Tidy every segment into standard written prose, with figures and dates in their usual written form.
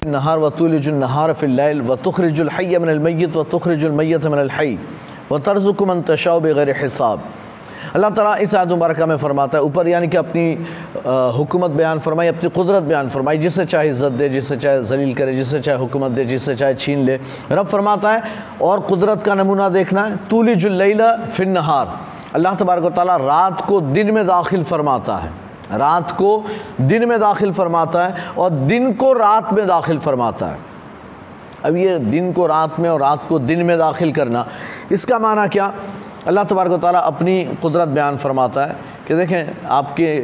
النہار وتولج النہار فی اللیل وتخرج الحی من المیت وتخرج المیت من الحی وترزق من تشاء بغیر حساب۔ اللہ تعالیٰ اس آیت مبارکہ میں فرماتا ہے اوپر یعنی کہ اپنی حکومت بیان فرمائی، اپنی قدرت بیان فرمائی، جسے چاہے عزت دے، جسے چاہے ذلیل کرے، جسے چاہے حکومت دے، جسے چاہے چھین لے۔ رب فرماتا ہے اور قدرت کا نمونہ دیکھنا ہے، تولج اللیل فی النہار، اللہ تبارک و تعالیٰ رات کو دن میں داخل فرماتا ہے، رات کو دن میں داخل فرماتا ہے اور دن کو رات میں داخل فرماتا ہے۔ اب یہ دن کو رات میں اور رات کو دن میں داخل کرنا، اس کا معنی کیا؟ اللہ تبارک و تعالیٰ اپنی قدرت بیان فرماتا ہے کہ دیکھیں آپ کے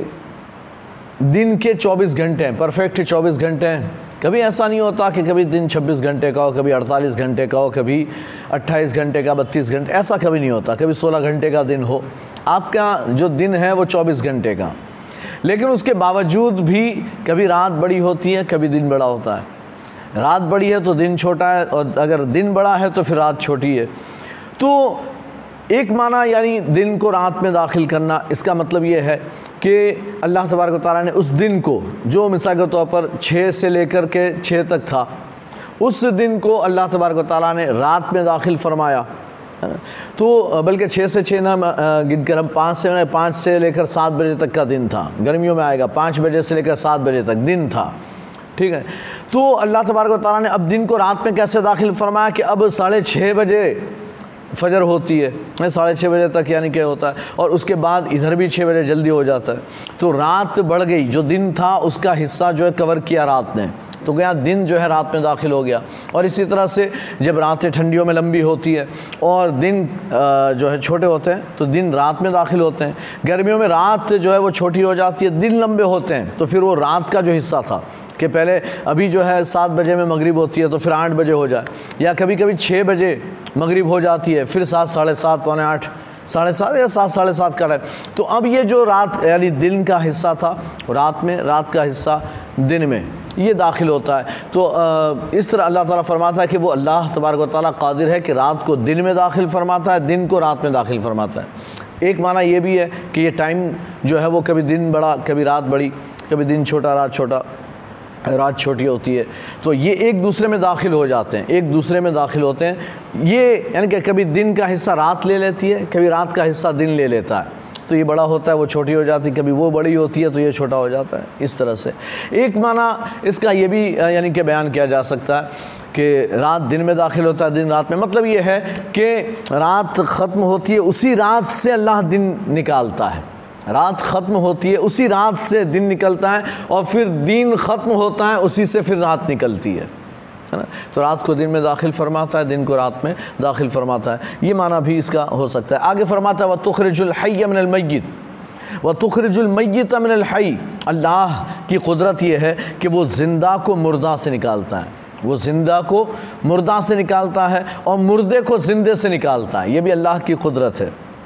دن کے 24 گھنٹے ہیں، پرفیکٹ 24 گھنٹے ہیں۔ کبھی ایسا نہیں ہوتا کہ کبھی دن 26 گھنٹے کا ہو، کبھی 48 گھنٹے کا ہو، کبھی 28 گھنٹے کا، 32 گھنٹے، ایسا کبھی نہیں ہوتا، کبھی 16 گھنٹے کا دن ہو۔ آپ کا جو دن ہے وہ 24 گھنٹے کا، لیکن اس کے باوجود بھی کبھی رات بڑی ہوتی ہے، کبھی دن بڑا ہوتا ہے۔ رات بڑی ہے تو دن چھوٹا ہے، اور اگر دن بڑا ہے تو پھر رات چھوٹی ہے۔ تو ایک معنی یعنی دن کو رات میں داخل کرنا، اس کا مطلب یہ ہے کہ اللہ تبارک و تعالیٰ نے اس دن کو جو مثال کے طور پر 6 سے لے کر کے 6 تک تھا، اس دن کو اللہ تبارک و تعالیٰ نے رات میں داخل فرمایا، تو بلکہ 6 سے 6 نہ گن کر ہم 5 سے لے کر 7 بجے تک کا دن تھا، گرمیوں میں آئے گا 5 بجے سے لے کر 7 بجے تک دن تھا، ٹھیک ہے۔ تو اللہ تبارک و تعالیٰ نے اب دن کو رات میں کیسے داخل فرمایا کہ اب 6:30 بجے فجر ہوتی ہے، 6:30 بجے تک یعنی کہ ہوتا ہے، اور اس کے بعد ادھر بھی 6 بجے جلدی ہو جاتا ہے، تو رات بڑھ گئی، جو دن تھا اس کا حصہ جو ہے کور کیا رات نے، تو گیا دن جو ہے رات میں داخل ہو گیا۔ اور اسی طرح سے جب راتیں ٹھنڈیوں میں لمبی ہوتی ہے اور دن جو ہے چھوٹے ہوتے ہیں تو دن رات میں داخل ہوتے ہیں، گرمیوں میں رات جو ہے وہ چھوٹی ہو جاتی ہے، دن لمبے ہوتے ہیں، تو پھر وہ رات کا جو حصہ تھا کہ پہلے ابھی جو ہے 7 بجے میں مغرب ہوتی ہے تو پھر 8 بجے ہو جائے، یا کبھی کبھی 6 بجے مغرب ہو جاتی ہے، پھر 7، 7:30، 7:45، 7:30 یا 7، 7:30 کا ٹائم، تو اب یہ جو رات یعنی دن کا حصہ تھا رات میں، رات کا حصہ دن میں، یہ داخل ہوتا ہے۔ تو اس طرح اللہ تعالیٰ فرماتا ہے کہ وہ اللہ تبارک و تعالیٰ قادر ہے کہ رات کو دن میں داخل فرماتا ہے، دن کو رات میں داخل فرماتا ہے۔ ایک معنی یہ بھی ہے کہ یہ ٹائم جو ہے وہ کبھی دن بڑا، کبھی رات بڑی، کبھی دن چھوٹا رات چھوٹا، رات چھوٹی ہوتی ہے، تو یہ ایک دوسرے میں داخل ہو جاتے ہیں، ایک دوسرے میں داخل ہوتے ہیں۔ یہ یعنی کہ کبھی دن کا حصہ رات لے لیتی ہے، کبھی رات کا حصہ دن لے لیتا ہے، تو یہ بڑا ہوتا ہے وہ چھوٹی ہو جاتی ہے، کبھی وہ بڑی ہوتی ہے تو یہ چھوٹا ہو جاتا ہے، اس طرح سے۔ ایک معنی اس کا یہ بھی یعنی کہ بیان کیا جا سکتا ہے کہ رات دن میں داخل ہوتا ہے، دن رات میں، مطلب یہ ہے کہ رات ختم ہوتی ہے اسی رات سے اللہ دن نکالتا ہے، رات ختم ہوتی ہے اسی رات سے دن نکلتا ہے، اور پھر دن ختم ہوتا ہے اسی سے پھر رات نکلتی ہے نا، تو رات کو دن میں داخل فرماتا ہے، دن کو رات میں داخل فرماتا ہے، یہ معنی بھی اس کا ہو سکتا ہے۔ آگے فرماتا ہے وَتُخْرِجُ الْحَيَّ مِنَ الْمَيِّتِ وَتُخْرِجُ الْمَيِّتَ مِنَ الْحَيِّ، اللہ کی قدرت یہ ہے کہ وہ زندہ کو مردہ سے نکالتا ہے، وہ زندہ کو مردہ سے نکالتا ہے اور مردے کو زندے سے نکالتا ہے، یہ بھی اللہ کی قدرت ہے۔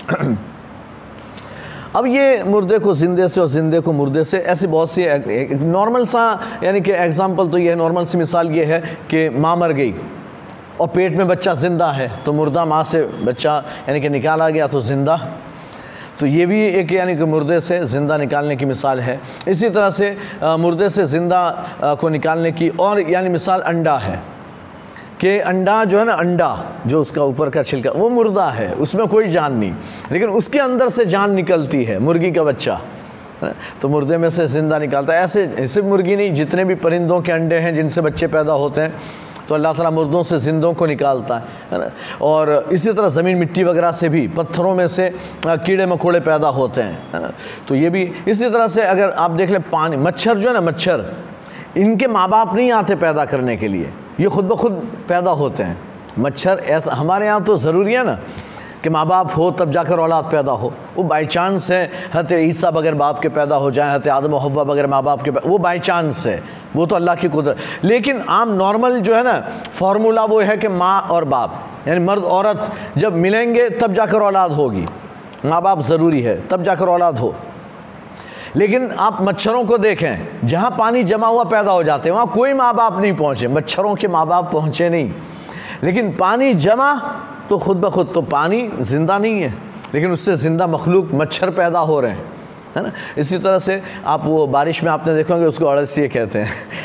اب یہ مردے کو زندے سے اور زندے کو مردے سے، ایسی بہت سی نارمل سا یعنی کہ ایگزامپل تو یہ ہے، نارمل سی مثال یہ ہے کہ ماں مر گئی اور پیٹ میں بچہ زندہ ہے، تو مردہ ماں سے بچہ یعنی کہ نکالا گیا تو زندہ، تو یہ بھی ایک یعنی کہ مردے سے زندہ نکالنے کی مثال ہے۔ اسی طرح سے مردے سے زندہ کو نکالنے کی اور یعنی مثال انڈا ہے کہ انڈا جو ہے نا، انڈا جو اس کا اوپر کا چھلکا وہ مردہ ہے، اس میں کوئی جان نہیں، لیکن اس کے اندر سے جان نکلتی ہے، مرغی کا بچہ تو مردے میں سے زندہ نکالتا ہے۔ ایسے صرف مرغی نہیں، جتنے بھی پرندوں کے انڈے ہیں جن سے بچے پیدا ہوتے ہیں تو اللہ تعالیٰ مردوں سے زندوں کو نکالتا ہے نا، اور اسی طرح زمین مٹی وغیرہ سے بھی، پتھروں میں سے کیڑے مکوڑے پیدا ہوتے ہیں، تو یہ بھی اسی طرح سے۔ اگر آپ دیکھ لیں پانی، مچھر جو ہے نا، مچھر ان کے ماں باپ نہیں آتے پیدا کرنے کے لیے، یہ خود بخود پیدا ہوتے ہیں مچھر۔ ایسا ہمارے یہاں تو ضروری ہے نا کہ ماں باپ ہو تب جا کر اولاد پیدا ہو، وہ بائی چانس ہے، حضرت عیسیٰ بغیر باپ کے پیدا ہو جائیں، حضرت آدم و حوا بغیر ماں باپ کے وہ بائی چانس ہے، وہ تو اللہ کی قدرت۔ لیکن عام نارمل جو ہے نا فارمولا وہ ہے کہ ماں اور باپ یعنی مرد عورت جب ملیں گے تب جا کر اولاد ہوگی، ماں باپ ضروری ہے تب جا کر اولاد ہو۔ لیکن آپ مچھروں کو دیکھیں، جہاں پانی جمع ہوا پیدا ہو جاتے ہیں، وہاں کوئی ماں باپ نہیں پہنچے، مچھروں کے ماں باپ پہنچے نہیں، لیکن پانی جمع تو خود بخود، تو پانی زندہ نہیں ہے لیکن اس سے زندہ مخلوق مچھر پیدا ہو رہے ہیں، ہے نا۔ اسی طرح سے آپ وہ بارش میں آپ نے دیکھا کہ اس کو اڑسیے کہتے ہیں،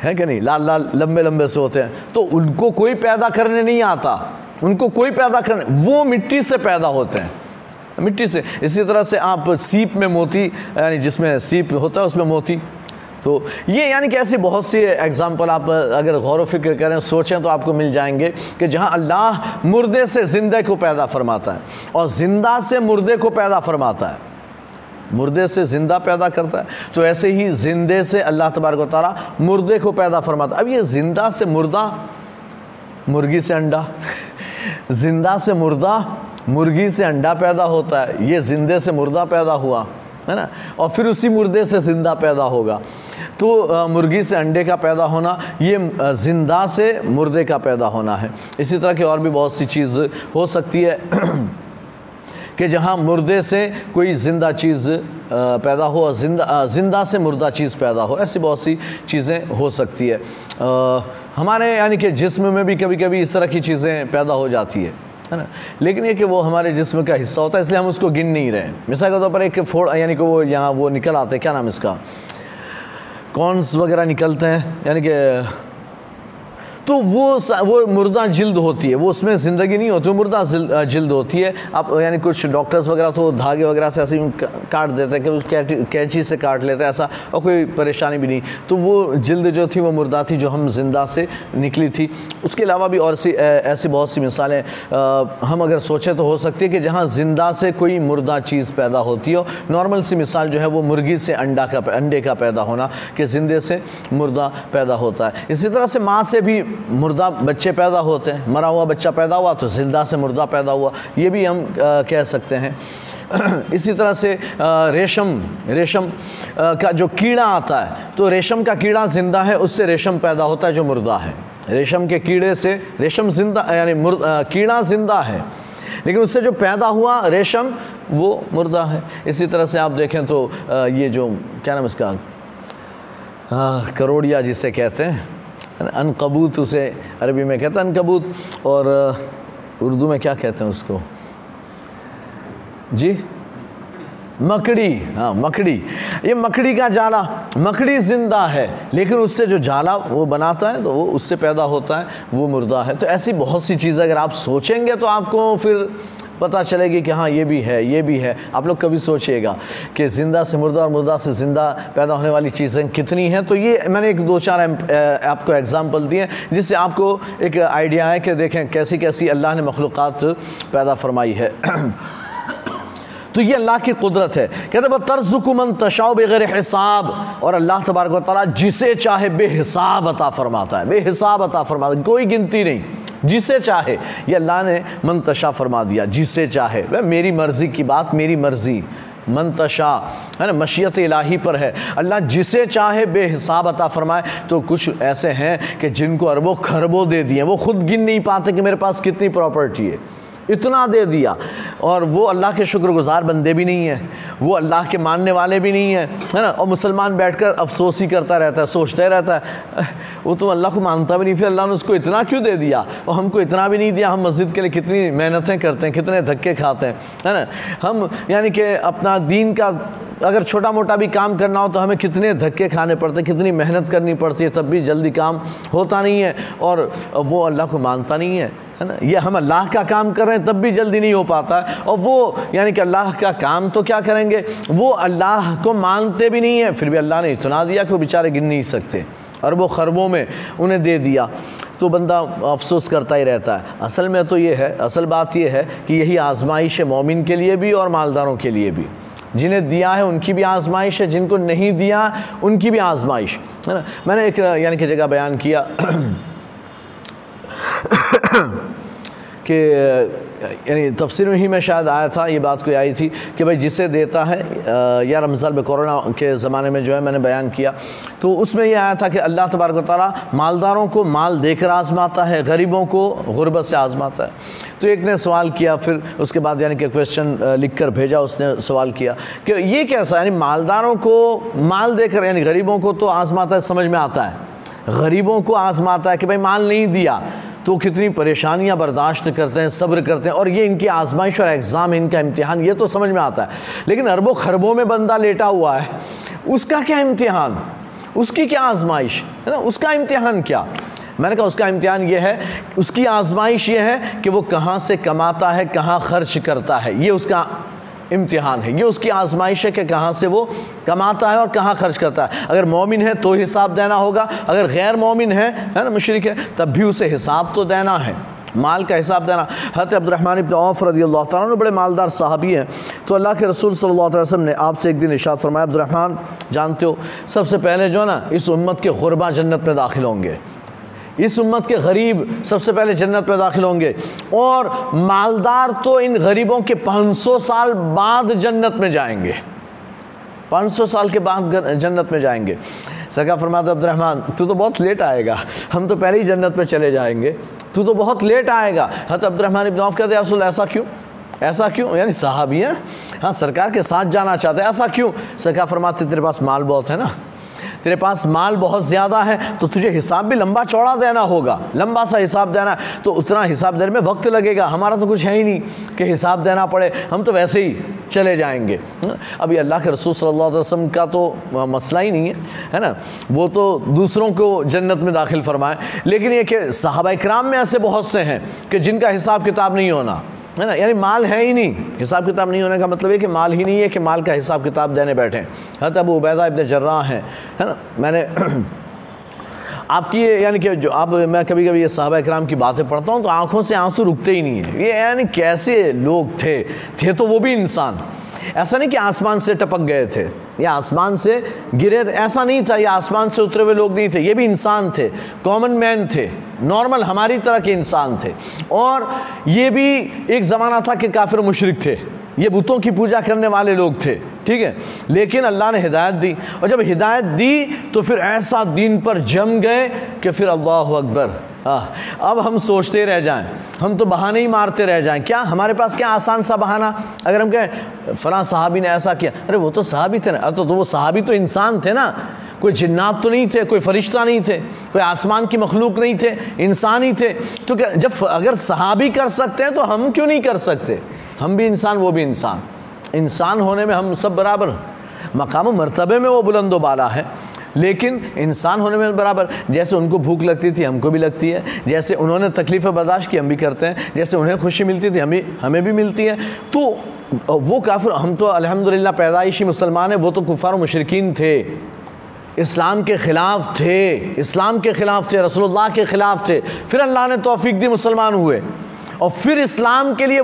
ہے کہ نہیں, لال لال لمبے لمبے سے ہوتے ہیں, تو ان کو کوئی پیدا کرنے نہیں آتا, ان کو کوئی پیدا کرنے, وہ مٹی سے پیدا ہوتے ہیں, مٹی سے. اسی طرح سے آپ سیپ میں موتی, یعنی جس میں سیپ ہوتا ہے اس میں موتی. تو یہ یعنی کہ ایسی بہت سی ایگزامپل آپ اگر غور و فکر کریں, سوچیں تو آپ کو مل جائیں گے کہ جہاں اللہ مردے سے زندہ کو پیدا فرماتا ہے اور زندہ سے مردے کو پیدا فرماتا ہے, مردے سے زندہ پیدا کرتا ہے, تو ایسے ہی زندے سے اللہ تبارک و تعالیٰ مردے کو پیدا فرماتا ہے. اب یہ زندہ سے مردہ, مرغی سے انڈا, زندہ سے مردہ مرغی سے انڈا پیدا ہوتا ہے, یہ زندے سے مردہ پیدا ہوا ہے نا, اور پھر اسی مردے سے زندہ پیدا ہوگا. تو مرغی سے انڈے کا پیدا ہونا, یہ زندہ سے مردے کا پیدا ہونا ہے. اسی طرح کی اور بھی بہت سی چیز ہو سکتی ہے کہ جہاں مردے سے کوئی زندہ چیز پیدا ہو اور زندہ سے مردہ چیز پیدا ہو, ایسی بہت سی چیزیں ہو سکتی ہے. ہمارے یعنی کہ جسم میں بھی کبھی کبھی اس طرح کی چیزیں پیدا ہو جاتی ہے نا, لیکن یہ کہ وہ ہمارے جسم کا حصہ ہوتا ہے, اس لیے ہم اس کو گن نہیں رہے. مثال کے طور پر ایک پھوڑ, یعنی کہ وہ یہاں وہ نکل آتے ہیں, کیا نام اس کا, کارنز وغیرہ نکلتے ہیں, یعنی کہ تو وہ مردہ جلد ہوتی ہے, وہ اس میں زندگی نہیں ہوتی, وہ مردہ جلد ہوتی ہے. آپ یعنی کچھ ڈاکٹرز وغیرہ تو دھاگے وغیرہ سے ایسے کاٹ دیتے ہیں کہ کینچی سے کاٹ لیتے ہیں ایسا, اور کوئی پریشانی بھی نہیں. تو وہ جلد جو تھی وہ مردہ تھی, جو ہم زندہ سے نکلی تھی. اس کے علاوہ بھی اور ایسی بہت سی مثالیں ہم اگر سوچیں تو ہو سکتی ہے کہ جہاں زندہ سے کوئی مردہ چیز پیدا ہوتی ہو. نارمل سی مثال جو ہے وہ مرغی سے انڈے کا پیدا ہونا, کہ زندے سے مردہ پیدا ہوتا ہے. اسی طرح سے ماں سے بھی مردہ بچے پیدا ہوتے ہیں, مرا ہوا بچہ پیدا ہوا تو زندہ سے مردہ پیدا ہوا, یہ بھی ہم کہہ سکتے ہیں. اسی طرح سے ریشم کا جو کیڑا آتا ہے, تو ریشم کا کیڑا زندہ ہے, اس سے ریشم پیدا ہوتا ہے جو مردہ ہے. ریشم کے کیڑے سے ریشم زندہ, یعنی کیڑا زندہ ہے, لیکن اس سے جو پیدا ہوا ریشم وہ مردہ ہے. اسی طرح سے آپ دیکھیں تو یہ جو کیا نام اس کا, کروڑیا جسے کہتے ہیں, عنکبوت اسے عربی میں کہتے ہیں عنکبوت, اور اردو میں کیا کہتے ہیں اس کو, جی مکڑی. ہاں مکڑی, یہ مکڑی کا جالا, مکڑی زندہ ہے لیکن اس سے جو جالا وہ بناتا ہے تو وہ اس سے پیدا ہوتا ہے, وہ مردہ ہے. تو ایسی بہت سی چیزیں اگر آپ سوچیں گے تو آپ کو پھر پتہ چلے گی کہ ہاں یہ بھی ہے, یہ بھی ہے. آپ لوگ کبھی سوچئے گا کہ زندہ سے مردہ اور مردہ سے زندہ پیدا ہونے والی چیزیں کتنی ہیں. تو یہ میں نے ایک دو چار آپ کو ایگزامپل دیے جس سے آپ کو ایک آئیڈیا ہے کہ دیکھیں کیسی کیسی اللہ نے مخلوقات پیدا فرمائی ہے. تو یہ اللہ کی قدرت ہے. کہتے ہیں وَتَرْزُقُ مَن تَشَاءُ بِغَيْرِ حِسَاب, اور اللہ تبارک و تعالیٰ جسے چاہے بے حساب عطا فرماتا ہے, بے حساب عطا فرماتا ہے, کوئی گنتی نہیں, جسے چاہے. یہ اللہ نے منتشا فرما دیا, جسے چاہے. میری مرضی کی بات, میری مرضی, منتشا ہے نا, مشیت الہی پر ہے. اللہ جسے چاہے بے حساب عطا فرمائے. تو کچھ ایسے ہیں کہ جن کو اربوں خربوں دے دیے, وہ خود گن نہیں پاتے کہ میرے پاس کتنی پراپرٹی ہے, اتنا دے دیا, اور وہ اللہ کے شکر گزار بندے بھی نہیں ہیں, وہ اللہ کے ماننے والے بھی نہیں ہیں, ہے نا. اور مسلمان بیٹھ کر افسوس ہی کرتا رہتا ہے, سوچتا ہی رہتا ہے وہ تو اللہ کو مانتا بھی نہیں, پھر اللہ نے اس کو اتنا کیوں دے دیا, اور ہم کو اتنا بھی نہیں دیا. ہم مسجد کے لیے کتنی محنتیں کرتے ہیں, کتنے دھکے کھاتے ہیں, ہے نا. ہم یعنی کہ اپنا دین کا اگر چھوٹا موٹا بھی کام کرنا ہو تو ہمیں کتنے دھکے کھانے پڑتے ہیں, کتنی محنت کرنی پڑتی ہے, تب بھی جلدی کام ہوتا نہیں ہے, اور وہ اللہ کو مانتا نہیں ہے, ہے نا. یہ ہم اللہ کا کام کر رہے ہیں تب بھی جلدی نہیں ہو پاتا ہے, اور وہ یعنی کہ اللہ کا کام تو کیا کریں گے, وہ اللہ کو مانتے بھی نہیں ہیں, پھر بھی اللہ نے اتنا دیا کہ وہ بیچارے گن نہیں سکتے, اربوں خربوں میں انہیں دے دیا. تو بندہ افسوس کرتا ہی رہتا ہے. اصل میں تو یہ ہے, اصل بات یہ ہے کہ یہی آزمائش ہے مومن کے لیے بھی اور مالداروں کے لیے بھی. جنہیں دیا ہے ان کی بھی آزمائش ہے, جن کو نہیں دیا ان کی بھی آزمائش ہے نا. میں نے ایک یعنی کہ جگہ بیان کیا کہ یعنی تفسیر میں ہی میں شاید آیا تھا, یہ بات کوئی آئی تھی کہ بھائی جسے دیتا ہے, یا رمضان میں کورونا کے زمانے میں جو ہے میں نے بیان کیا, تو اس میں یہ آیا تھا کہ اللہ تبارک و تعالیٰ مالداروں کو مال دے کر آزماتا ہے, غریبوں کو غربت سے آزماتا ہے. تو ایک نے سوال کیا, پھر اس کے بعد یعنی کہ کویسچن لکھ کر بھیجا, اس نے سوال کیا کہ یہ کیسا, یعنی مالداروں کو مال دے کر یعنی غریبوں کو تو آزماتا ہے, سمجھ میں آتا ہے, غریبوں کو آزماتا ہے کہ بھائی مال نہیں دیا تو کتنی پریشانیاں برداشت کرتے ہیں, صبر کرتے ہیں, اور یہ ان کی آزمائش اور ایگزام, ان کا امتحان, یہ تو سمجھ میں آتا ہے. لیکن اربوں خربوں میں بندہ لیٹا ہوا ہے, اس کا کیا امتحان, اس کی کیا آزمائش ہے نا، اس کا امتحان کیا؟ میں نے کہا اس کا امتحان یہ ہے، اس کی آزمائش یہ ہے کہ وہ کہاں سے کماتا ہے، کہاں خرچ کرتا ہے، یہ اس کا امتحان ہے، یہ اس کی آزمائش ہے کہ کہاں سے وہ کماتا ہے اور کہاں خرچ کرتا ہے۔ اگر مومن ہے تو حساب دینا ہوگا، اگر غیر مومن ہے نا، مشرک ہے، تب بھی اسے حساب تو دینا ہے، مال کا حساب دینا۔ حضرت عبد الرحمن بن عوف رضی اللہ تعالیٰ عنہ بڑے مالدار صحابی ہیں، تو اللہ کے رسول صلی اللہ علیہ وسلم نے آپ سے ایک دن ارشاد فرمایا، عبد الرحمن جانتے ہو سب سے پہلے جو ہے نا اس امت کے غربا جنت میں داخل ہوں گے، اس امت کے غریب سب سے پہلے جنت میں داخل ہوں گے، اور مالدار تو ان غریبوں کے 500 سال بعد جنت میں جائیں گے، 500 سال کے بعد جنت میں جائیں گے۔ سرکار فرماتے عبد الرحمن تو بہت لیٹ آئے گا، ہم تو پہلے ہی جنت میں چلے جائیں گے، تو بہت لیٹ آئے گا۔ حضرت عبد الرحمن بن عوف کہتے ہیں یا رسول اللہ ایسا کیوں؟ یعنی صحابی ہیں، ہاں سرکار کے ساتھ جانا چاہتے ہیں، ایسا کیوں؟ سرکار فرماتے تیرے پاس مال بہت ہے نا، تیرے پاس مال بہت زیادہ ہے تو تجھے حساب بھی لمبا چوڑا دینا ہوگا، لمبا سا حساب دینا ہے، تو اتنا حساب دینے میں وقت لگے گا، ہمارا تو کچھ ہے ہی نہیں کہ حساب دینا پڑے، ہم تو ویسے ہی چلے جائیں گے۔ ابھی اللہ کے رسول صلی اللہ علیہ وسلم کا تو مسئلہ ہی نہیں ہے نا، وہ تو دوسروں کو جنت میں داخل فرمائے، لیکن یہ کہ صحابہ کرام میں ایسے بہت سے ہیں کہ جن کا حساب کتاب نہیں ہونا ہے نا، یعنی مال ہے ہی نہیں، حساب کتاب نہیں ہونے کا مطلب یہ کہ مال ہی نہیں ہے کہ مال کا حساب کتاب دینے بیٹھیں۔ حضرت ابو عبیدہ ابن جراح ہیں، ہے نا، میں نے آپ کی یعنی کہ جو میں کبھی کبھی یہ صحابہ کرام کی باتیں پڑھتا ہوں تو آنکھوں سے آنسو رکتے ہی نہیں ہیں، یہ یعنی کیسے لوگ تھے تو وہ بھی انسان، ایسا نہیں کہ آسمان سے ٹپک گئے تھے یا آسمان سے گرے تھے، ایسا نہیں تھا، یہ آسمان سے اترے ہوئے لوگ نہیں تھے، یہ بھی انسان تھے، کامن مین تھے، نارمل ہماری طرح کے انسان تھے، اور یہ بھی ایک زمانہ تھا کہ کافر و مشرک تھے، یہ بتوں کی پوجا کرنے والے لوگ تھے، ٹھیک ہے، لیکن اللہ نے ہدایت دی، اور جب ہدایت دی تو پھر ایسا دین پر جم گئے کہ پھر اللہ اکبر، اب ہم سوچتے رہ جائیں، ہم تو بہانے ہی مارتے رہ جائیں، کیا ہمارے پاس کیا آسان سا بہانہ، اگر ہم کہیں فلاں صحابی نے ایسا کیا، ارے وہ تو صحابی تھے نا، تو وہ صحابی تو انسان تھے نا، کوئی جنات تو نہیں تھے، کوئی فرشتہ نہیں تھے، کوئی آسمان کی مخلوق نہیں تھے، انسان ہی تھے، تو جب اگر صحابی کر سکتے ہیں تو ہم کیوں نہیں کر سکتے؟ ہم بھی انسان، وہ بھی انسان، انسان ہونے میں ہم سب برابر، مقام و مرتبے میں وہ بلند و بالا ہے، لیکن انسان ہونے میں برابر، جیسے ان کو بھوک لگتی تھی ہم کو بھی لگتی ہے، جیسے انہوں نے تکلیفیں برداشت کی ہم بھی کرتے ہیں، جیسے انہیں خوشی ملتی تھی ہمیں بھی ملتی ہے، تو وہ کافر، ہم تو الحمدللہ پیدائشی مسلمان ہیں، وہ تو کفار و مشرکین تھے، اسلام کے خلاف تھے، اسلام کے خلاف تھے، رسول اللہ کے خلاف تھے، پھر اللہ نے توفیق دی، مسلمان ہوئے، اور پھر اسلام کے لیے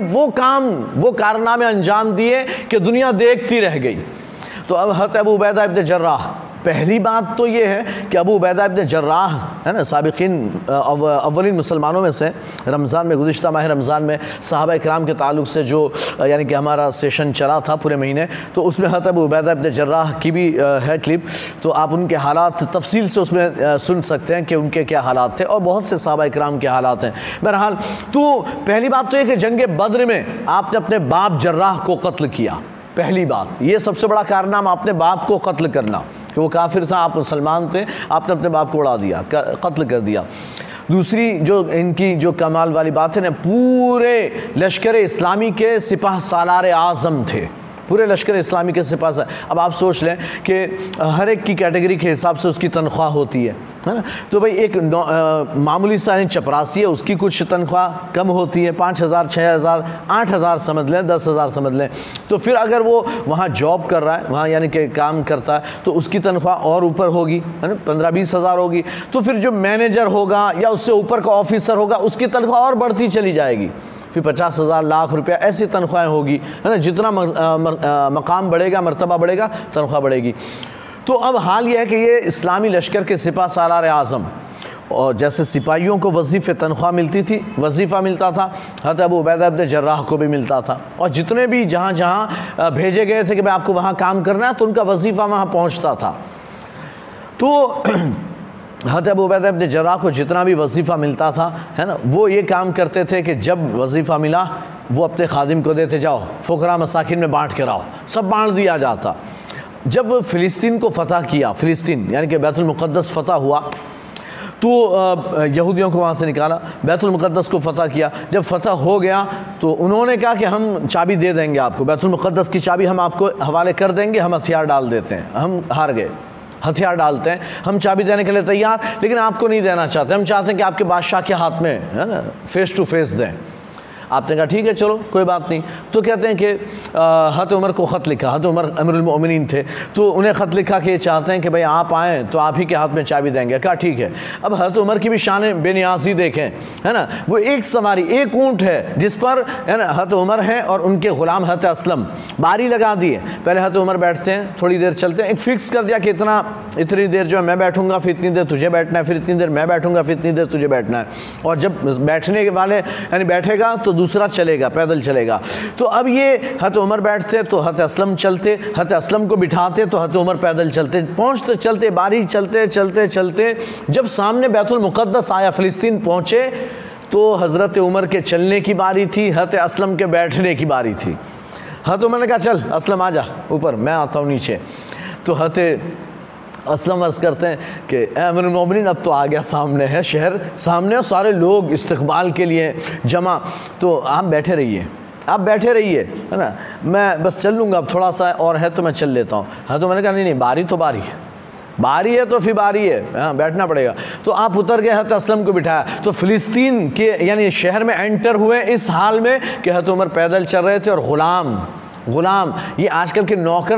وہ کارنامے انجام دیے کہ دنیا دیکھتی رہ گئی۔ تو اب حضرت ابو عبیدہ ابن جراح، پہلی بات تو یہ ہے کہ ابو عبیدہ ابن جراح ہے نا، سابقین اولین مسلمانوں میں سے، رمضان میں، گزشتہ ماہ رمضان میں صحابہ کرام کے تعلق سے جو یعنی کہ ہمارا سیشن چلا تھا پورے مہینے، تو اس میں حضرت ابو عبیدہ ابن جراح کی بھی ہے کلپ، تو آپ ان کے حالات تفصیل سے اس میں سن سکتے ہیں کہ ان کے کیا حالات تھے، اور بہت سے صحابہ کرام کے حالات ہیں۔ بہرحال تو پہلی بات تو یہ کہ جنگ بدر میں آپ نے اپنے باپ جراح کو قتل کیا، پہلی بات یہ سب سے بڑا کارنامہ، اپنے باپ کو قتل کرنا، کہ وہ کافر تھا، آپ مسلمان تھے، آپ نے اپنے باپ کو اڑا دیا، قتل کر دیا۔ دوسری جو ان کی جو کمال والی بات ہے نا، پورے لشکر اسلامی کے سپاہ سالار اعظم تھے، پورے لشکر اسلامی کے سپاہ سالار۔ اب آپ سوچ لیں کہ ہر ایک کی کیٹیگری کے حساب سے اس کی تنخواہ ہوتی ہے نا، تو بھائی ایک معمولی سا چپراسی ہے، اس کی کچھ تنخواہ کم ہوتی ہے، 5,000 6,000 8,000 سمجھ لیں، 10,000 سمجھ لیں، تو پھر اگر وہ وہاں جاب کر رہا ہے، وہاں یعنی کہ کام کرتا ہے، تو اس کی تنخواہ اور اوپر ہوگی، ہے نا، 15-20,000 ہوگی، تو پھر جو مینیجر ہوگا یا اس سے اوپر کا آفیسر ہوگا، اس کی تنخواہ اور بڑھتی چلی جائے گی، پھر 50,000 لاکھ روپیہ ایسی تنخواہیں ہوگی، ہے نا، جتنا مقام بڑھے گا، مرتبہ بڑھے گا، تنخواہ بڑھے گی۔ تو اب حال یہ ہے کہ یہ اسلامی لشکر کے سپاہ سالار اعظم، اور جیسے سپاہیوں کو وظیفے تنخواہ ملتی تھی، وظیفہ ملتا تھا، حضرت ابو عبیدہ ابن جراح کو بھی ملتا تھا، اور جتنے بھی جہاں بھیجے گئے تھے کہ بھائی آپ کو وہاں کام کرنا ہے، تو ان کا وظیفہ وہاں پہنچتا تھا۔ تو حضرت ابو عبیدہ ابن جراح کو جتنا بھی وظیفہ ملتا تھا، ہے نا، وہ یہ کام کرتے تھے کہ جب وظیفہ ملا وہ اپنے خادم کو دیتے، جاؤ فقراء مساکین میں بانٹ کے لاؤ، سب بانٹ دیا جاتا۔ جب فلسطین کو فتح کیا، فلسطین یعنی کہ بیت المقدس فتح ہوا، تو یہودیوں کو وہاں سے نکالا، بیت المقدس کو فتح کیا۔ جب فتح ہو گیا تو انہوں نے کہا کہ ہم چابی دے دیں گے آپ کو، بیت المقدس کی چابی ہم آپ کو حوالے کر دیں گے، ہم ہتھیار ڈال دیتے ہیں، ہم ہار گئے، ہتھیار ڈالتے ہیں، ہم چابی دینے کے لیے تیار، لیکن آپ کو نہیں دینا چاہتے، ہم چاہتے ہیں کہ آپ کے بادشاہ کے ہاتھ میں ہے نا فیس ٹو فیس دیں۔ آپ نے کہا ٹھیک ہے چلو کوئی بات نہیں، تو کہتے ہیں کہ حضرت عمر کو خط لکھا، حضرت عمر امیر المؤمنین تھے، تو انہیں خط لکھا کہ یہ چاہتے ہیں کہ بھئی آپ آئیں تو آپ ہی کے ہاتھ میں چابی دیں گے۔ کہا ٹھیک ہے۔ اب حضرت عمر کی بھی شان بے نیازی دیکھیں، ہے نا، وہ ایک سواری ایک اونٹ ہے جس پر ہے نا حضرت عمر ہیں اور ان کے غلام حضرت اسلم، باری لگا دیے، پہلے حضرت عمر بیٹھتے ہیں، تھوڑی دیر چلتے ہیں، ایک فکس کر دیا کہ اتنی دیر جو ہے میں بیٹھوں گا، پھر اتنی دیر تجھے بیٹھنا ہے، پھر اتنی دیر میں بیٹھوں گا، پھر اتنی دیر تجھے بیٹھنا ہے، اور جب بیٹھنے کے والے یعنی بیٹھے گا تو دوسرا چلے گا، پیدل چلے گا۔ تو اب یہ حضرت عمر بیٹھتے تو حضرت اسلم چلتے، حضرت اسلم کو بٹھاتے تو حضرت عمر پیدل چلتے، پہنچتے چلتے باری چلتے چلتے چلتے جب سامنے بیت المقدس آیا، فلسطین پہنچے، تو حضرت عمر کے چلنے کی باری تھی، حضرت اسلم کے بیٹھنے کی باری تھی۔ حضرت عمر نے کہا چل اسلم آ جا اوپر، میں آتا ہوں نیچے۔ تو حضرت اسلم عرض کرتے ہیں کہ اے امیر المومنین اب تو آ گیا، سامنے ہے شہر، سامنے اور سارے لوگ استقبال کے لیے جمع، تو آپ بیٹھے رہیے، آپ بیٹھے رہیے، ہے نا، میں بس چل لوں گا، اب تھوڑا سا اور ہے تو میں چل لیتا ہوں۔ ہاں تو میں نے کہا نہیں باری تو باری ہے، باری ہے تو پھر باری ہے، ہاں بیٹھنا پڑے گا۔ تو آپ اتر گئے، حضرت اسلم کو بٹھایا، تو فلسطین کے یعنی شہر میں انٹر ہوئے اس حال میں کہ حضرت عمر پیدل چل رہے تھے، اور غلام یہ آج کل کے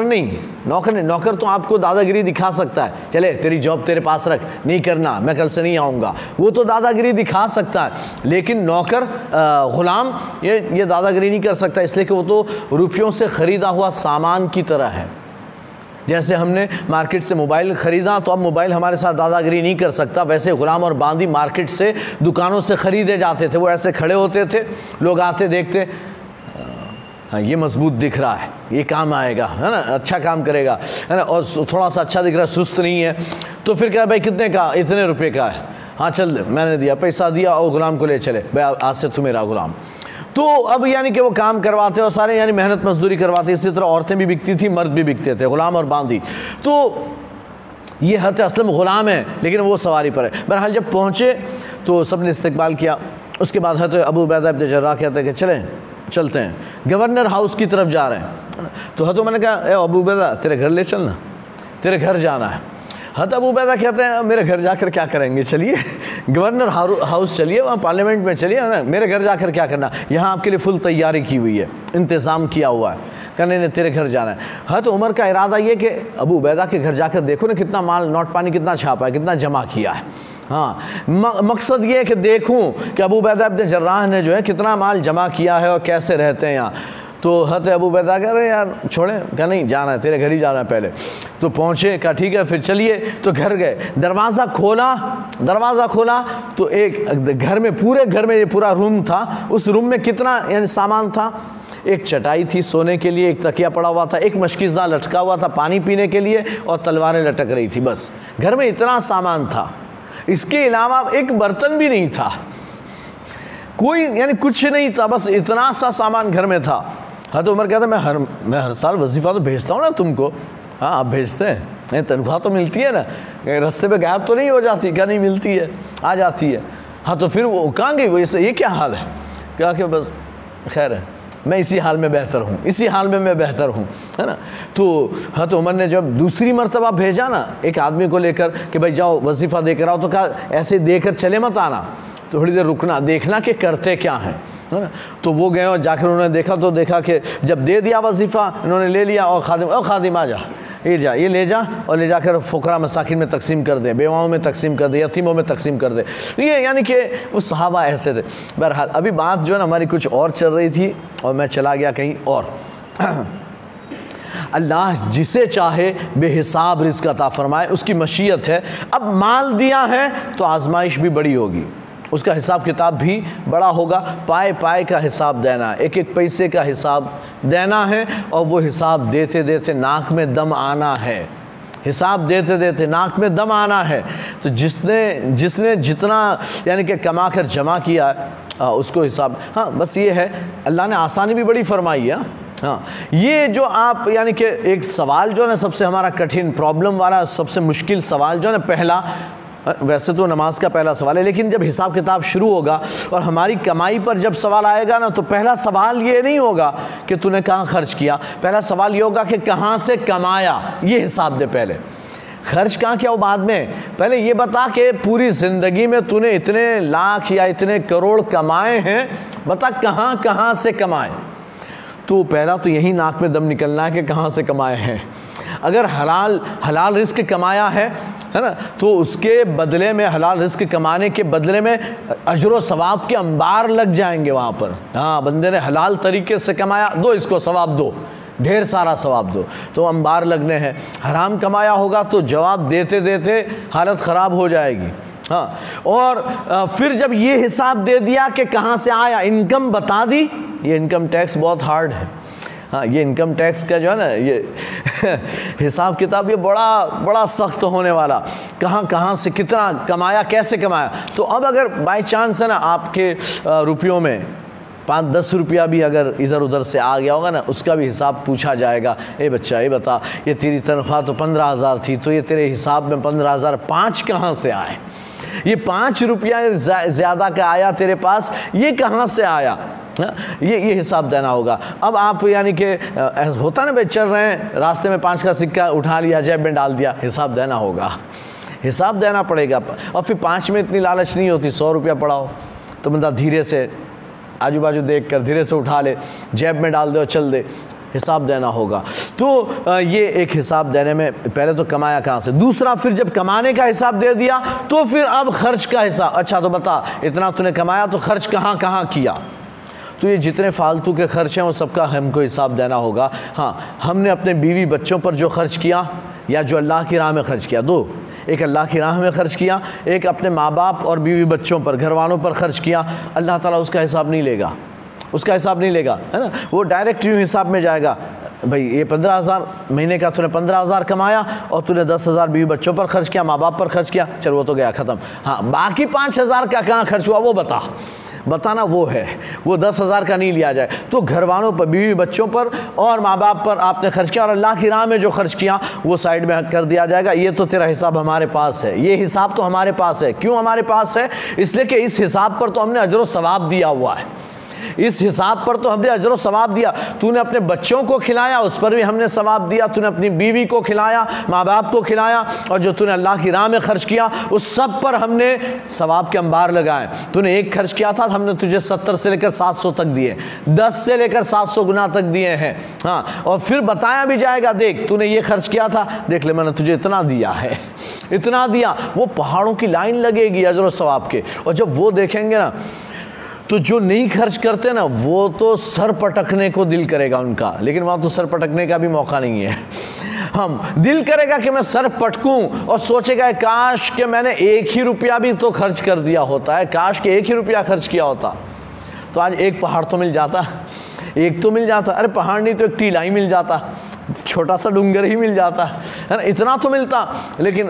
نوکر تو آپ کو دادا گیری دکھا سکتا ہے، چلے تیری جاب تیرے پاس رکھ، نہیں کرنا میں کل سے نہیں آؤں گا، وہ تو دادا گیری دکھا سکتا ہے، لیکن نوکر غلام یہ دادا گیری نہیں کر سکتا، اس لیے کہ وہ تو روپیوں سے خریدا ہوا سامان کی طرح ہے۔ جیسے ہم نے مارکیٹ سے موبائل خریدا تو اب موبائل ہمارے ساتھ دادا گیری نہیں کر سکتا، ویسے غلام اور باندی مارکیٹ سے دکانوں سے خریدے جاتے تھے، وہ ایسے کھڑے ہوتے تھے، لوگ آتے دیکھتے، ہاں یہ مضبوط دکھ رہا ہے، یہ کام آئے گا، ہے نا، اچھا کام کرے گا، ہے نا، اور تھوڑا سا اچھا دکھ رہا ہے، سست نہیں ہے، تو پھر کہا بھائی کتنے کا؟ اتنے روپے کا ہے، ہاں چل میں نے دیا، پیسہ دیا اور غلام کو لے چلے، بھائی آج سے تو میرا غلام۔ تو اب یعنی کہ وہ کام کرواتے اور سارے یعنی محنت مزدوری کرواتے، اسی طرح عورتیں بھی بکتی تھیں، مرد بھی بکتے تھے، غلام اور باندی۔ تو یہ حضرت اسلم غلام ہے لیکن وہ سواری پر ہے۔ بہرحال جب پہنچے تو سب نے استقبال کیا، اس کے بعد حضرت ابو عبیدہ بن جراح کہتے ہیں کہ چلتے ہیں، گورنر ہاؤس کی طرف جا رہے ہیں۔ تو حضرت عمر نے کہا اے ابو عبیدہ تیرے گھر لے چلنا، تیرے گھر جانا ہے۔ حضرت ابو عبیدہ کہتے ہیں میرے گھر جا کر کیا کریں گے، چلیے گورنر ہاؤس چلیے، وہاں پارلیمنٹ میں چلیے، میرے گھر جا کر کیا کرنا، یہاں آپ کے لیے فل تیاری کی ہوئی ہے، انتظام کیا ہوا ہے، کہنے نے تیرے گھر جانا ہے۔ حضرت عمر کا ارادہ یہ کہ ابو عبیدہ کے گھر جا کر دیکھو نا کتنا مال نوٹ پانی کتنا چھاپا ہے، کتنا جمع کیا ہے، ہاں مقصد یہ ہے کہ دیکھوں کہ ابو عبیدہ بن جراح نے جو ہے کتنا مال جمع کیا ہے اور کیسے رہتے ہیں یہاں۔ تو حضرت ابو عبیدہ کہہ رہے یار چھوڑیں، کہا نہیں جانا ہے، تیرے گھر ہی جانا ہے پہلے۔ تو پہنچے، کہا ٹھیک ہے پھر چلیے، تو گھر گئے، دروازہ کھولا تو ایک گھر میں، پورے گھر میں یہ پورا روم تھا، اس روم میں کتنا یعنی سامان تھا، ایک چٹائی تھی سونے کے لیے، ایک تکیہ پڑا ہوا تھا، ایک مشکیزہ لٹکا ہوا تھا پانی پینے کے لیے، اور تلواریں لٹک رہی تھی، بس گھر میں اتنا سامان تھا، اس کے علاوہ ایک برتن بھی نہیں تھا، کوئی یعنی کچھ نہیں تھا، بس اتنا سا سامان گھر میں تھا۔ حضرت عمر کہتا ہے میں ہر سال وظیفہ تو بھیجتا ہوں نا تم کو، ہاں آپ بھیجتے ہیں، تنخواہ تو ملتی ہے نا، رستے پہ غائب تو نہیں ہو جاتی، کیا نہیں ملتی ہے، آ جاتی ہے۔ ہاں تو پھر وہ کہاں گئی، وہ یہ کیا حال ہے، کہا کہ بس خیر ہے، میں اسی حال میں بہتر ہوں، اسی حال میں میں بہتر ہوں، ہے نا۔ تو حضرت عمر نے جب دوسری مرتبہ بھیجا نا ایک آدمی کو لے کر کہ بھائی جاؤ وظیفہ دے کر آؤ، تو کہا ایسے دے کر چلے مت آنا، تھوڑی دیر رکنا، دیکھنا کہ کرتے کیا ہیں، ہے نا۔ تو وہ گئے اور جا کر انہوں نے دیکھا، تو دیکھا کہ جب دے دیا وظیفہ انہوں نے لے لیا، اور خادم آ جا، یہ لے جا اور لے جا کر فقراء مساکین میں تقسیم کر دے، بیواؤں میں تقسیم کر دے، یتیموں میں تقسیم کر دے، یہ یعنی کہ وہ صحابہ ایسے تھے۔ بہرحال ابھی بات جو ہے نا ہماری کچھ اور چل رہی تھی اور میں چلا گیا کہیں اور۔ اللہ جسے چاہے بے حساب رزق عطا فرمائے، اس کی مشیت ہے۔ اب مال دیا ہے تو آزمائش بھی بڑی ہوگی، اس کا حساب کتاب بھی بڑا ہوگا، پائے پائے کا حساب دینا ہے، ایک ایک پیسے کا حساب دینا ہے، اور وہ حساب دیتے دیتے ناک میں دم آنا ہے، حساب دیتے دیتے ناک میں دم آنا ہے۔ تو جس نے جتنا یعنی کہ کما کر جمع کیا اس کو حساب، ہاں بس یہ ہے اللہ نے آسانی بھی بڑی فرمائی ہے۔ ہاں یہ جو آپ یعنی کہ ایک سوال جو ہے نا سب سے ہمارا کٹھن پرابلم والا سب سے مشکل سوال جو ہے نا پہلا، ویسے تو نماز کا پہلا سوال ہے، لیکن جب حساب کتاب شروع ہوگا اور ہماری کمائی پر جب سوال آئے گا نا تو پہلا سوال یہ نہیں ہوگا کہ تو نے کہاں خرچ کیا، پہلا سوال یہ ہوگا کہ کہاں سے کمایا، یہ حساب دے پہلے۔ خرچ کہاں کیا وہ بعد میں، پہلے یہ بتا کہ پوری زندگی میں تو نے اتنے لاکھ یا اتنے کروڑ کمائے ہیں، بتا کہاں کہاں سے کمائے۔ تو پہلا تو یہی ناک میں دم نکلنا ہے کہ کہاں سے کمائے ہیں۔ اگر حلال رزق کمایا ہے نا، تو اس کے بدلے میں، حلال رزق کمانے کے بدلے میں اجر و ثواب کے انبار لگ جائیں گے وہاں پر۔ ہاں، بندے نے حلال طریقے سے کمایا، دو اس کو ثواب دو، ڈھیر سارا ثواب دو، تو انبار لگنے ہیں۔ حرام کمایا ہوگا تو جواب دیتے دیتے حالت خراب ہو جائے گی۔ ہاں، اور پھر جب یہ حساب دے دیا کہ کہاں سے آیا، انکم بتا دی، یہ انکم ٹیکس بہت ہارڈ ہے۔ ہاں، یہ انکم ٹیکس کا جو ہے نا یہ حساب کتاب یہ بڑا سخت ہونے والا، کہاں سے کتنا کمایا، کیسے کمایا۔ تو اب اگر بائی چانس ہے نا آپ کے روپیوں میں 5-10 روپیہ بھی اگر ادھر ادھر سے آ گیا ہوگا نا، اس کا بھی حساب پوچھا جائے گا۔ اے بچہ یہ بتا، یہ تیری تنخواہ تو 15,000 تھی، تو یہ تیرے حساب میں 15,000 5 کہاں سے آئے؟ یہ 5 روپیہ زیادہ کا آیا تیرے پاس، یہ کہاں سے آیا؟ یہ حساب دینا ہوگا۔ اب آپ یعنی کہ ہوتا نا بھائی، چل رہے ہیں راستے میں 5 کا سکہ اٹھا لیا، جیب میں ڈال دیا، حساب دینا ہوگا، حساب دینا پڑے گا۔ اور پھر 5 میں اتنی لالچ نہیں ہوتی، 100 روپیہ پڑا ہو تو بندہ دھیرے سے آجو باجو دیکھ کر دھیرے سے اٹھا لے، جیب میں ڈال دے اور چل دے، حساب دینا ہوگا۔ تو یہ ایک حساب دینے میں، پہلے تو کمایا کہاں سے، دوسرا پھر جب کمانے کا حساب دے دیا تو پھر اب خرچ کا حساب۔ اچھا تو بتا، اتنا تو نے کمایا تو خرچ کہاں کہاں کیا؟ تو یہ جتنے فالتو کے خرچ ہیں وہ سب کا ہم کو حساب دینا ہوگا۔ ہاں، ہم نے اپنے بیوی بچوں پر جو خرچ کیا یا جو اللہ کی راہ میں خرچ کیا، دو، ایک اللہ کی راہ میں خرچ کیا، ایک اپنے ماں باپ اور بیوی بچوں پر، گھر والوں پر خرچ کیا، اللہ تعالیٰ اس کا حساب نہیں لے گا، اس کا حساب نہیں لے گا، ہے نا، وہ ڈائریکٹ یوں حساب میں جائے گا۔ بھائی یہ 15,000 مہینے کا تو نے 15,000 کمایا اور تو نے 10,000 بیوی بچوں پر خرچ کیا، ماں باپ پر خرچ کیا، چل وہ تو گیا ختم۔ ہاں، باقی 5,000 کا کہاں خرچ ہوا وہ بتانا، وہ ہے، وہ 10,000 کا نہیں لیا جائے۔ تو گھر والوں پر، بیوی بچوں پر اور ماں باپ پر آپ نے خرچ کیا، اور اللہ کی راہ میں جو خرچ کیا وہ سائیڈ میں کر دیا جائے گا۔ یہ تو تیرا حساب ہمارے پاس ہے، یہ حساب تو ہمارے پاس ہے۔ کیوں ہمارے پاس ہے؟ اس لیے کہ اس حساب پر تو ہم نے اجر و ثواب دیا ہوا ہے، اس حساب پر تو ہم نے اجر و ثواب دیا۔ تو نے اپنے بچوں کو کھلایا، اس پر بھی ہم نے ثواب دیا، تو نے اپنی بیوی کو کھلایا، ماں باپ کو کھلایا، اور جو تو نے اللہ کی راہ میں خرچ کیا اس سب پر ہم نے ثواب کے انبار لگائے۔ تو نے ایک خرچ کیا تھا، ہم نے تجھے 70 سے لے کر 700 تک دیے، 10 سے لے کر 700 گنا تک دیے ہیں۔ ہاں، اور پھر بتایا بھی جائے گا، دیکھ تو نے یہ خرچ کیا تھا، دیکھ لے میں نے تجھے اتنا دیا ہے، اتنا دیا۔ وہ پہاڑوں کی لائن لگے گی اجر و ثواب کے، اور جب وہ دیکھیں گے نا تو جو نہیں خرچ کرتے نا وہ تو سر پٹکنے کو دل کرے گا ان کا، لیکن وہاں تو سر پٹکنے کا بھی موقع نہیں ہے۔ ہم دل کرے گا کہ میں سر پٹکوں، اور سوچے گا کاش کہ میں نے 1 ہی روپیہ بھی تو خرچ کر دیا ہوتا ہے، کاش کہ 1 ہی روپیہ خرچ کیا ہوتا تو آج ایک پہاڑ تو مل جاتا، ایک تو مل جاتا، ارے پہاڑ نہیں تو ایک ٹیلا ہی مل جاتا، چھوٹا سا ڈونگر ہی مل جاتا ہے نا، اتنا تو ملتا۔ لیکن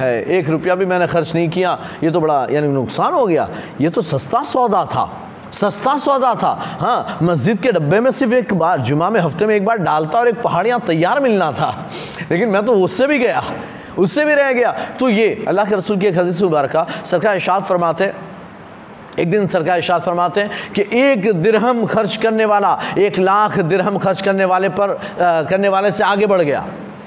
1 روپیہ بھی میں نے خرچ نہیں کیا، یہ تو بڑا یعنی نقصان ہو گیا، یہ تو سستا سودا تھا، سستا سودا تھا۔ ہاں، مسجد کے ڈبے میں صرف ایک بار جمعہ میں ہفتے میں ایک بار ڈالتا اور ایک پہاڑیاں تیار ملنا تھا، لیکن میں تو اس سے بھی گیا، اس سے بھی رہ گیا۔ تو یہ اللہ کے رسول کی ایک حدیث مبارکہ، سرکار ارشاد فرماتے، ایک دن سرکار ارشاد فرماتے ہیں کہ 1 درہم خرچ کرنے والا 1 لاکھ درہم خرچ کرنے والے سے آگے بڑھ گیا،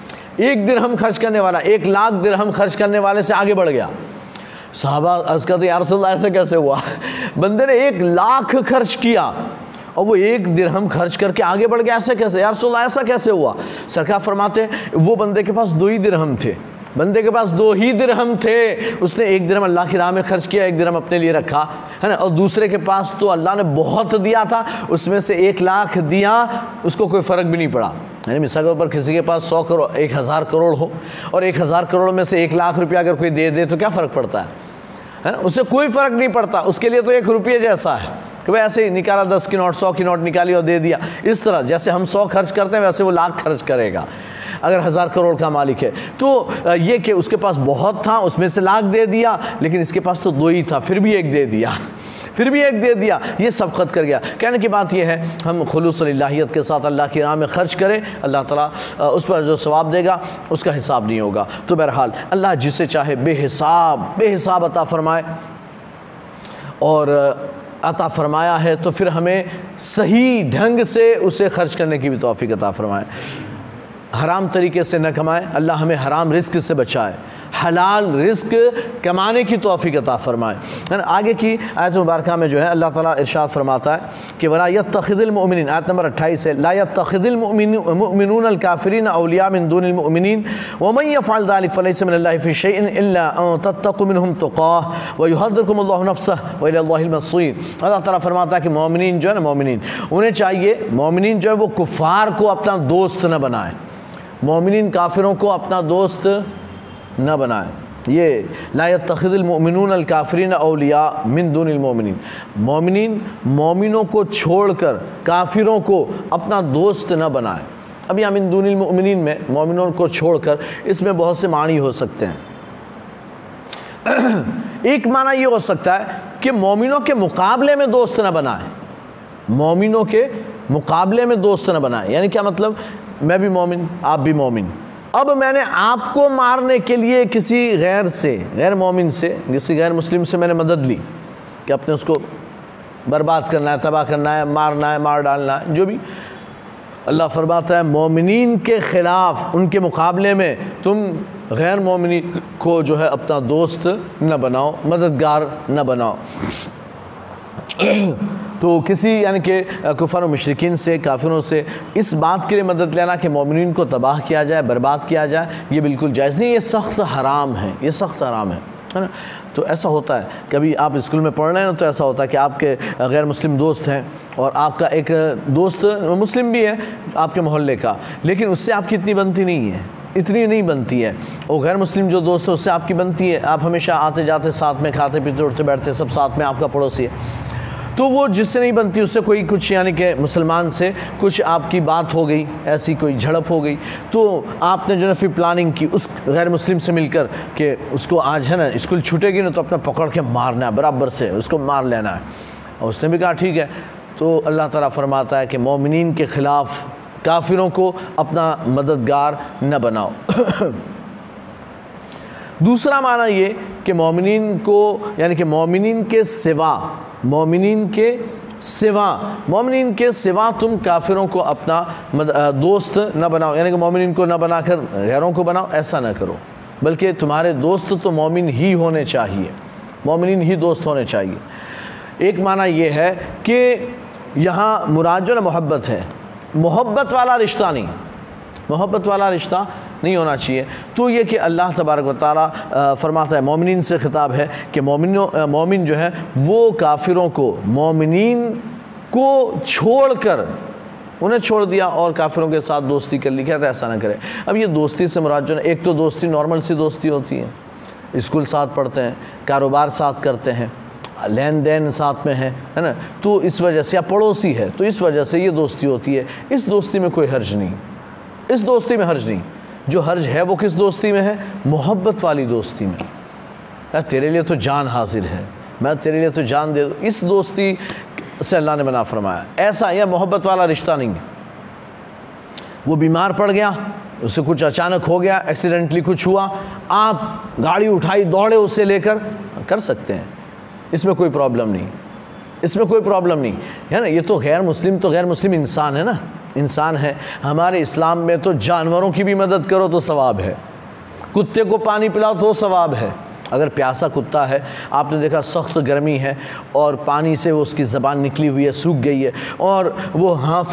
1 درہم خرچ کرنے والا 1 لاکھ درہم خرچ کرنے والے سے آگے بڑھ گیا۔ صحابہ عرض کرتے یا رسول اللہ ایسے کیسے ہوا؟ بندے نے 1 لاکھ خرچ کیا اور وہ 1 درہم خرچ کر کے آگے بڑھ گیا، ایسے کیسے یا رسول اللہ ایسا کیسے ہوا؟ سرکار فرماتے ہیں وہ بندے کے پاس 2 ہی درہم تھے، بندے کے پاس 2 ہی درہم تھے، اس نے 1 درہم اللہ کی راہ میں خرچ کیا، 1 درہم اپنے لیے رکھا ہے نا، اور دوسرے کے پاس تو اللہ نے بہت دیا تھا، اس میں سے 1 لاکھ دیا، اس کو کوئی فرق بھی نہیں پڑا۔ یعنی مثال کے اوپر کسی کے پاس 100 کروڑ 1000 کروڑ ہو اور 1000 کروڑ میں سے 1 لاکھ روپیہ اگر کوئی دے تو کیا فرق پڑتا ہے؟ اس سے کوئی فرق نہیں پڑتا، اس کے لیے تو 1 روپیہ جیسا ہے کہ بھائی ایسے ہی نکالا 10 کی نوٹ 100 کی نوٹ نکالی اور دے دیا۔ اس طرح جیسے ہم 100 خرچ کرتے ہیں ویسے وہ لاکھ خرچ کرے گا اگر 1000 کروڑ کا مالک ہے۔ تو یہ کہ اس کے پاس بہت تھا، اس میں سے لاکھ دے دیا، لیکن اس کے پاس تو 2 ہی تھا، پھر بھی 1 دے دیا، پھر بھی 1 دے دیا، یہ سبقت کر گیا۔ کہنے کی بات یہ ہے ہم خلوص اللہیت کے ساتھ اللہ کی راہ میں خرچ کریں، اللہ تعالیٰ اس پر جو ثواب دے گا اس کا حساب نہیں ہوگا۔ تو بہرحال اللہ جسے چاہے بے حساب عطا فرمائے، اور عطا فرمایا ہے تو پھر ہمیں صحیح ڈھنگ سے اسے خرچ کرنے کی بھی توفیق عطا فرمائے۔ حرام طریقے سے نہ کمائیں، اللہ ہمیں حرام رزق سے بچائے، حلال رزق کمانے کی توفیق عطا فرمائے۔ آگے کی آیت مبارکہ میں جو ہے اللہ تعالیٰ ارشاد فرماتا ہے کہ وَلَا يَتَّخِذِ الْمُؤْمِنِينَ، آیت نمبر 28 ہے، لَا يَتَّخِذِ الْمُؤْمِنُونَ الْكَافِرِينَ أَوْلِيَاءَ مِن دُونِ الْمُؤْمِنِينَ وَمَن يَفْعَلْ ذَلِكَ فَلَيْسَ مِنَ اللَّهِ فِي شَيْءٍ إِلَّا أَن تَتَّقُوا مِنْهُمْ تُقَاةً وَيُحَذِّرُكُمُ اللَّهُ نَفْسَهُ وَإِلَى اللَّهِ الْمَصِيرُ۔ اللہ تعالیٰ فرماتا ہے کہ مومنین جو ہے نا، انہیں چاہیے، مومنین جو ہے وہ کفار کو اپنا دوست نہ بنائیں، مومنین کافروں کو اپنا دوست نہ بنائیں۔ یہ لا يتخذ المؤمنون الکافرین اولیاء من دون المؤمنین، مومنین مومنوں کو چھوڑ کر کافروں کو اپنا دوست نہ بنائیں۔ اب یہاں من دون المؤمنین میں مومنوں کو چھوڑ کر اس میں بہت سے معنی ہو سکتے ہیں۔ ایک معنی یہ ہو سکتا ہے کہ مومنوں کے مقابلے میں دوست نہ بنائیں، مومنوں کے مقابلے میں دوست نہ بنائیں، یعنی کیا مطلب، میں بھی مومن آپ بھی مومن، اب میں نے آپ کو مارنے کے لیے کسی غیر مومن سے، کسی غیر مسلم سے میں نے مدد لی کہ اپنے اس کو برباد کرنا ہے، تباہ کرنا ہے، مارنا ہے، مار ڈالنا ہے، جو بھی۔ اللہ فرماتا ہے مومنین کے خلاف، ان کے مقابلے میں تم غیر مومنین کو جو ہے اپنا دوست نہ بناؤ، مددگار نہ بناؤ۔ تو کسی یعنی کہ کفار و مشرکین سے، کافروں سے اس بات کے لیے مدد لینا کہ مومنین کو تباہ کیا جائے، برباد کیا جائے، یہ بالکل جائز نہیں، یہ سخت حرام ہے، یہ سخت حرام ہے نا۔ تو ایسا ہوتا ہے، کبھی آپ اسکول میں پڑھ رہے ہیں تو ایسا ہوتا ہے کہ آپ کے غیر مسلم دوست ہیں اور آپ کا ایک دوست مسلم بھی ہے آپ کے محلے کا، لیکن اس سے آپ کی اتنی بنتی نہیں ہے، اتنی نہیں بنتی ہے، وہ غیر مسلم جو دوست ہے اس سے آپ کی بنتی ہے، آپ ہمیشہ آتے جاتے ساتھ میں، کھاتے پیتے اٹھتے بیٹھتے سب ساتھ میں، آپ کا پڑوسی ہے، تو وہ جس سے نہیں بنتی اس سے کوئی کچھ یعنی کہ مسلمان سے کچھ آپ کی بات ہو گئی، ایسی کوئی جھڑپ ہو گئی، تو آپ نے جو ہے پھر پلاننگ کی اس غیر مسلم سے مل کر کہ اس کو آج ہے نا اسکول چھوٹے گی نا تو اپنا پکڑ کے مارنا ہے، برابر سے اس کو مار لینا ہے، اور اس نے بھی کہا ٹھیک ہے۔ تو اللہ تعالیٰ فرماتا ہے کہ مومنین کے خلاف کافروں کو اپنا مددگار نہ بناؤ۔ دوسرا معنی یہ کہ مومنین کو یعنی کہ مومنین کے سوا تم کافروں کو اپنا دوست نہ بناؤ، یعنی کہ مومنین کو نہ بنا کر غیروں کو بناؤ، ایسا نہ کرو، بلکہ تمہارے دوست تو مومن ہی ہونے چاہیے، مومنین ہی دوست ہونے چاہیے۔ ایک معنی یہ ہے کہ یہاں مراد جو محبت ہے، محبت والا رشتہ نہیں، محبت والا رشتہ نہیں ہونا چاہیے۔ تو یہ کہ اللہ تبارک و تعالیٰ فرماتا ہے، مومنین سے خطاب ہے کہ مومن جو ہے وہ کافروں کو، مومنین کو چھوڑ کر انہیں چھوڑ دیا اور کافروں کے ساتھ دوستی کر لی، کہتا ہے ایسا نہ کرے۔ اب یہ دوستی سے مراد جو ہے ایک تو دوستی نارمل سی دوستی ہوتی ہے، اسکول ساتھ پڑھتے ہیں، کاروبار ساتھ کرتے ہیں، لین دین ساتھ میں ہے نا، تو اس وجہ سے، یا پڑوسی ہے تو اس وجہ سے یہ دوستی ہوتی ہے۔ اس دوستی میں کوئی حرج نہیں، اس دوستی میں حرج نہیں۔ جو حرج ہے وہ کس دوستی میں ہے؟ محبت والی دوستی میں۔ یار تیرے لیے تو جان حاضر ہے، میں تیرے لیے تو جان دے دوں، اس دوستی سے اللہ نے منع فرمایا۔ ایسا یا محبت والا رشتہ نہیں ہے۔ وہ بیمار پڑ گیا، اسے کچھ اچانک ہو گیا، ایکسیڈنٹلی کچھ ہوا، آپ گاڑی اٹھائی دوڑے اسے لے کر سکتے ہیں، اس میں کوئی پرابلم نہیں، اس میں کوئی پرابلم نہیں ہے نا۔ یہ تو غیر مسلم انسان ہے نا، انسان ہے۔ ہمارے اسلام میں تو جانوروں کی بھی مدد کرو تو ثواب ہے، کتے کو پانی پلاؤ تو ثواب ہے۔ اگر پیاسا کتا ہے، آپ نے دیکھا سخت گرمی ہے اور پانی سے وہ اس کی زبان نکلی ہوئی ہے، سوکھ گئی ہے اور وہ ہانف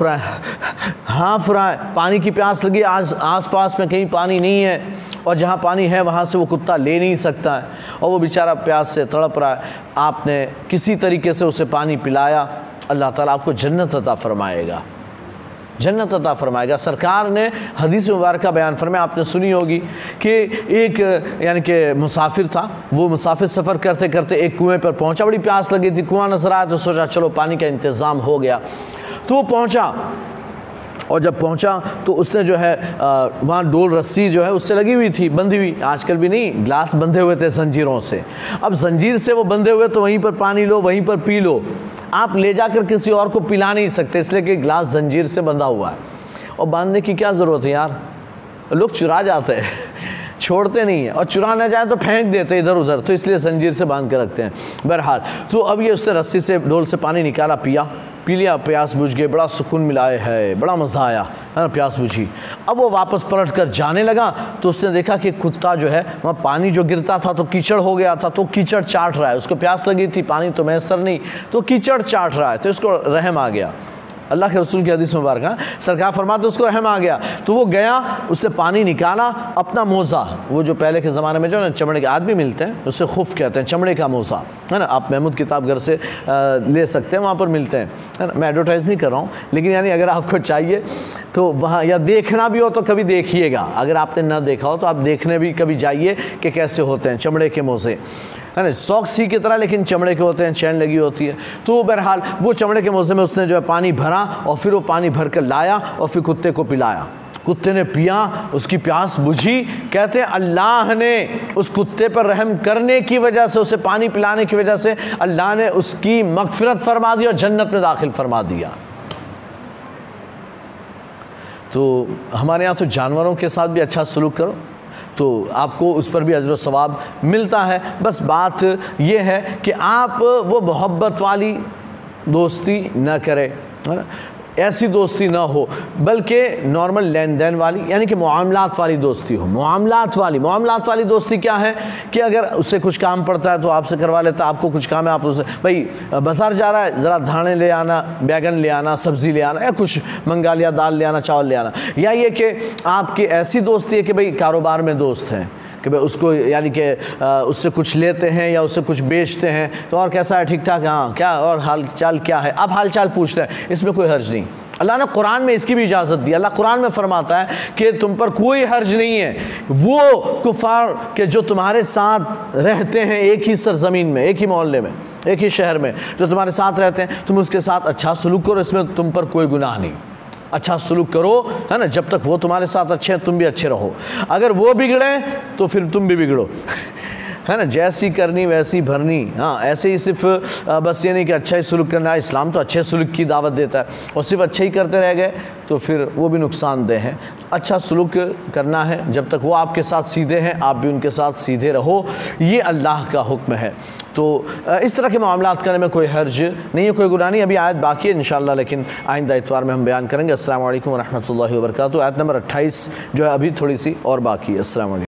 رہا ہے، پانی کی پیاس لگی، آس پاس میں کہیں پانی نہیں ہے اور جہاں پانی ہے وہاں سے وہ کتا لے نہیں سکتا ہے اور وہ بیچارہ پیاس سے تڑپ رہا ہے، آپ نے کسی طریقے سے اسے پانی پلایا، اللہ تعالیٰ آپ کو جنت عطا فرمائے گا، جنت عطا فرمائے گا۔ سرکار نے حدیث مبارکہ بیان فرمایا، آپ نے سنی ہوگی کہ ایک یعنی کہ مسافر تھا، وہ مسافر سفر کرتے کرتے ایک کنویں پر پہنچا، بڑی پیاس لگی تھی، کنواں نظر آیا تو سوچا چلو پانی کا انتظام ہو گیا، تو وہ پہنچا، اور جب پہنچا تو اس نے جو ہے وہاں ڈول رسی جو ہے اس سے لگی ہوئی تھی، بندھی ہوئی، آج کل بھی نہیں، گلاس بندھے ہوئے تھے زنجیروں سے، اب زنجیر سے وہ بندھے ہوئے تو وہیں پر پانی لو، وہیں پر پی لو، آپ لے جا کر کسی اور کو پلا نہیں سکتے، اس لیے کہ گلاس زنجیر سے بندھا ہوا ہے، اور باندھنے کی کیا ضرورت ہے یار، لوگ چرا جاتے ہیں، چھوڑتے نہیں ہیں، اور چرا نہ جائے تو پھینک دیتے ادھر ادھر، تو اس لیے زنجیر سے باندھ کے رکھتے ہیں۔ بہرحال تو اب یہ اس نے رسی سے ڈول سے پانی نکالا، پی لیا، پیاس بجھ گئی، بڑا سکون ملا ہے، بڑا مزہ آیا، ہے نا, پیاس بجھی. اب وہ واپس پلٹ کر جانے لگا تو اس نے دیکھا کہ کتا جو ہے وہاں پانی جو گرتا تھا تو کیچڑ ہو گیا تھا, تو کیچڑ چاٹ رہا ہے. اس کو پیاس لگی تھی, پانی تو میسر نہیں, تو کیچڑ چاٹ رہا ہے, تو اس کو رحم آ گیا. اللہ کے رسول کی حدیث مبارکہ سرکار فرماتے اس کو رحم آ گیا, تو وہ گیا, اس نے پانی نکالا, اپنا موزہ, وہ جو پہلے کے زمانے میں جو نا چمڑے کے آدمی ملتے ہیں, اس سے خف کہتے ہیں, چمڑے کا موزہ ہے نا, آپ محمود کتاب گھر سے لے سکتے ہیں, وہاں پر ملتے ہیں, ہے نا. میں ایڈورٹائز نہیں کر رہا ہوں, لیکن یعنی اگر آپ کو چاہیے تو وہاں, یا دیکھنا بھی ہو تو کبھی دیکھیے گا, اگر آپ نے نہ دیکھا ہو تو آپ دیکھنے بھی کبھی جائیے کہ کیسے ہوتے ہیں چمڑے کے موزے, ہے نا, ساکس ہی کی طرح لیکن چمڑے کے ہوتے ہیں, چین لگی ہوتی ہے. تو بہرحال وہ چمڑے کے موزے میں اس نے جو ہے پانی بھرا, اور پھر وہ پانی بھر کر لایا اور پھر کتے کو پلایا. کتے نے پیا, اس کی پیاس بجھی. کہتے ہیں اللہ نے اس کتے پر رحم کرنے کی وجہ سے, اسے پانی پلانے کی وجہ سے اللہ نے اس کی مغفرت فرما دی اور جنت میں داخل فرما دیا. تو ہمارے یہاں تو جانوروں کے ساتھ بھی اچھا سلوک کرو تو آپ کو اس پر بھی اجر و ثواب ملتا ہے. بس بات یہ ہے کہ آپ وہ محبت والی دوستی نہ کریں, ہے نا, ایسی دوستی نہ ہو, بلکہ نارمل لین دین والی, یعنی کہ معاملات والی دوستی ہو. معاملات والی دوستی کیا ہے کہ اگر اس سے کچھ کام پڑتا ہے تو آپ سے کروا لیتا, آپ کو کچھ کام ہے آپ اس سے, بھائی بازار جا رہا ہے, ذرا دھانے لے آنا, بیگن لے آنا, سبزی لے آنا, یا کچھ منگا لیا, دال لے آنا, چاول لے آنا. یا یہ کہ آپ کی ایسی دوستی ہے کہ بھئی کاروبار میں دوست ہیں, کہ بھئی اس کو یعنی کہ اس سے کچھ لیتے ہیں یا اس سے کچھ بیچتے ہیں, تو اور کیسا ہے, ٹھیک ٹھاک, ہاں کیا اور حال چال کیا ہے, اب حال چال پوچھتے ہیں, اس میں کوئی حرج نہیں. اللہ نے قرآن میں اس کی بھی اجازت دی. اللہ قرآن میں فرماتا ہے کہ تم پر کوئی حرج نہیں ہے. وہ کفار کہ جو تمہارے ساتھ رہتے ہیں ایک ہی سرزمین میں, ایک ہی محلے میں, ایک ہی شہر میں, جو تمہارے ساتھ رہتے ہیں, تم اس کے ساتھ اچھا سلوک کرو, اس میں تم پر کوئی گناہ نہیں. اچھا سلوک کرو, ہے نا, جب تک وہ تمہارے ساتھ اچھے ہیں تم بھی اچھے رہو. اگر وہ بگڑیں تو پھر تم بھی بگڑو, ہے نا, جیسی کرنی ویسی بھرنی. ہاں ایسے ہی صرف بس یہ نہیں کہ اچھا ہی سلوک کرنا ہے, اسلام تو اچھے سلوک کی دعوت دیتا ہے, اور صرف اچھے ہی کرتے رہ گئے تو پھر وہ بھی نقصان دہ ہے. اچھا سلوک کرنا ہے, جب تک وہ آپ کے ساتھ سیدھے ہیں آپ بھی ان کے ساتھ سیدھے رہو, یہ اللہ کا حکم ہے. تو اس طرح کے معاملات کرنے میں کوئی حرج نہیں ہے, کوئی گناہ نہیں. ابھی آیت باقی ہے انشاءاللہ, لیکن آئندہ اتوار میں ہم بیان کریں گے. السلام علیکم ورحمۃ اللہ وبرکاتہ. آیت نمبر 28 جو ہے ابھی تھوڑی سی اور باقی ہے. السلام علیکم.